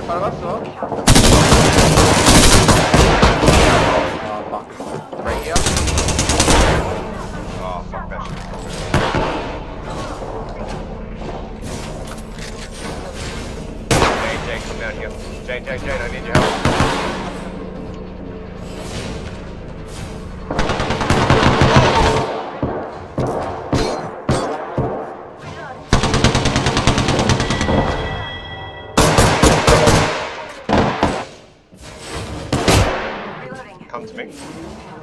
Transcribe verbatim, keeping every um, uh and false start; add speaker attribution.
Speaker 1: 밟았어. 아, 막. 브레이크야?
Speaker 2: Oh, fuck that shit. Jay, Jay, come down here. Jay, Jay, Jay, I need your help. Come to me.